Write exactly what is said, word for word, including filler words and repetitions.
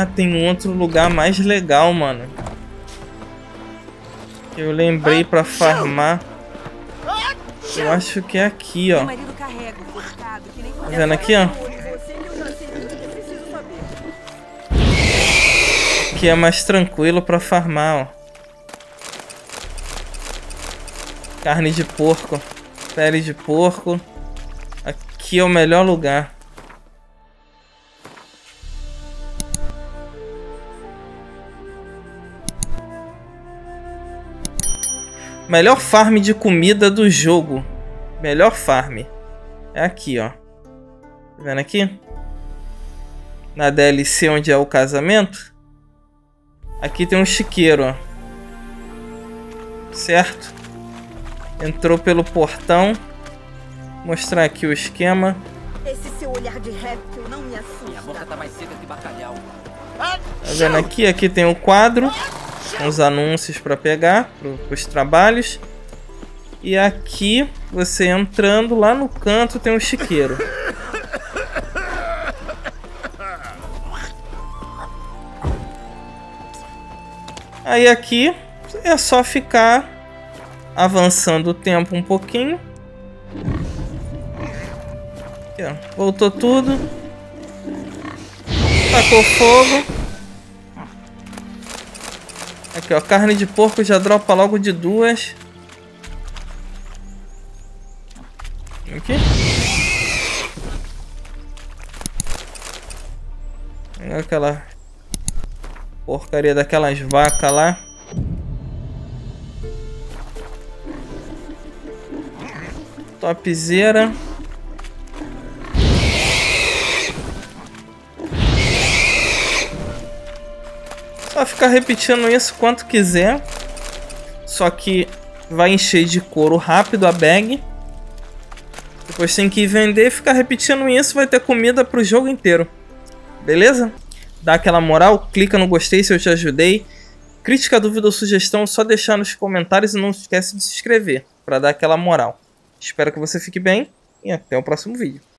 Ah, tem um outro lugar mais legal, mano. Eu lembrei pra farmar. Eu acho que é aqui, ó. Tá vendo aqui, ó? Aqui é mais tranquilo pra farmar, ó. Carne de porco. Pele de porco. Aqui é o melhor lugar. Melhor farm de comida do jogo. Melhor farm. É aqui, ó. Tá vendo aqui? Na D L C onde é o casamento. Aqui tem um chiqueiro, ó. Certo? Entrou pelo portão. Vou mostrar aqui o esquema. Esse seu olhar de réptil não me assusta. Minha boca tá mais seca que bacalhau. Tá vendo aqui? Aqui tem o quadro com os anúncios para pegar para os trabalhos. E aqui, você entrando lá no canto, tem um chiqueiro. Aí aqui é só ficar avançando o tempo um pouquinho. Aqui, ó. Voltou tudo. Tacou fogo. Aqui, ó, carne de porco já dropa logo de duas. Aqui. Aquela porcaria daquelas vacas lá. Topzera. Só ficar repetindo isso quanto quiser. Só que vai encher de couro rápido a bag. Depois tem que ir vender e ficar repetindo isso. Vai ter comida pro jogo inteiro. Beleza? Dá aquela moral. Clica no gostei se eu te ajudei. Crítica, dúvida ou sugestão, só deixar nos comentários. E não esquece de se inscrever para dar aquela moral. Espero que você fique bem. E até o próximo vídeo.